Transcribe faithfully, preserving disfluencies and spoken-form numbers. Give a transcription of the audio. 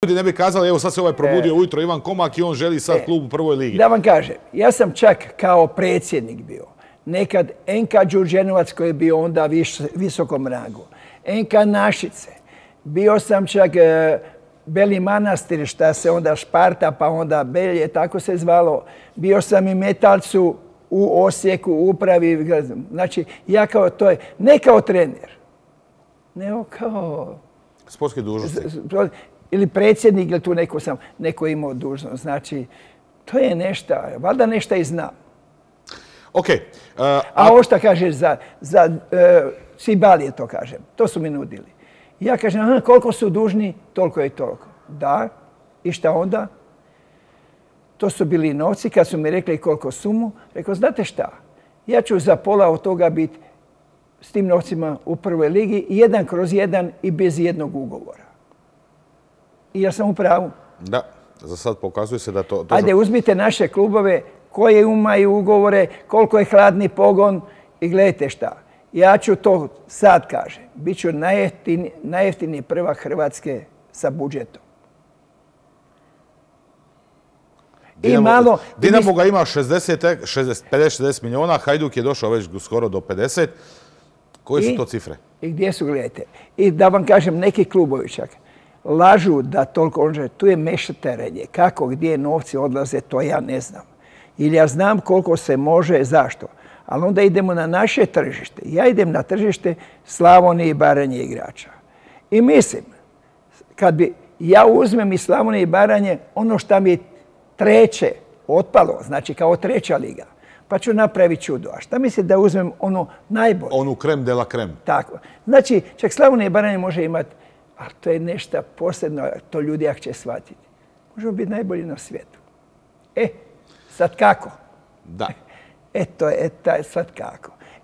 ljudi ne bi kazali, evo sad se ovaj probudio ujutro Ivan Komak i on želi sad klub u prvoj ligi. Da vam kažem, ja sam čak kao predsjednik bio. Nekad Enka Đurđenovac koji je bio onda visokom rangu. Enka Našice. Bio sam čak Beli Manastir, šta se onda Šparta, pa onda Belje, tako se zvalo. Bio sam i Metalcu u Osijeku, u upravi. Znači, ja kao to je, ne kao trener, nego kao... Sportski dužnosnik. Ili predsjednik, ili tu neko sam, neko imao dužnost. Znači, to je nešto, valjda nešto i znam. Ok. A ovo što kažeš za, za Cibalije, to kažem, to su mi nudili. Ja kažem, aha, koliko su dužni, toliko je toliko. Da, i šta onda? To su bili novci, kad su mi rekli koliko sumu, rekao, znate šta, ja ću za pola od toga biti s tim novcima u prvoj ligi, jedan kroz jedan i bez jednog ugovora. I ja sam u pravu. Da, za sad pokazuje se da to... to Ajde, uzmite naše klubove, koje imaju ugovore, koliko je hladni pogon i gledajte šta. Ja ću to sad kažem. Biću najjeftiniji, najjeftiniji prvak Hrvatske sa budžetom. Dinamo, I malo, Dinamo ga ima šezdeset, pedeset šezdeset milijuna, Hajduk je došao već skoro do pedeset. Koje su to cifre? I gdje su, gledajte. I da vam kažem, neki klubovi čak lažu da toliko, tu je mešetarenje. Kako, gdje novci odlaze, to ja ne znam. Ili ja znam koliko se može, zašto. Ali onda idemo na naše tržište. Ja idem na tržište Slavonije i Baranje igrača. I mislim, kad bi ja uzmem iz Slavonije i Baranje ono što mi je treće otpalo, znači kao treća liga, pa ću napraviti čudo. A šta misli da uzmem ono najbolje? Onu krem de la krem. Tako. Znači, čak Slavonije i Baranje može imati, ali to je nešto posebno, to ljudi jak će shvatiti. Možemo biti najbolji na svijetu. E, sad kako? Da. Eto je, sad kako.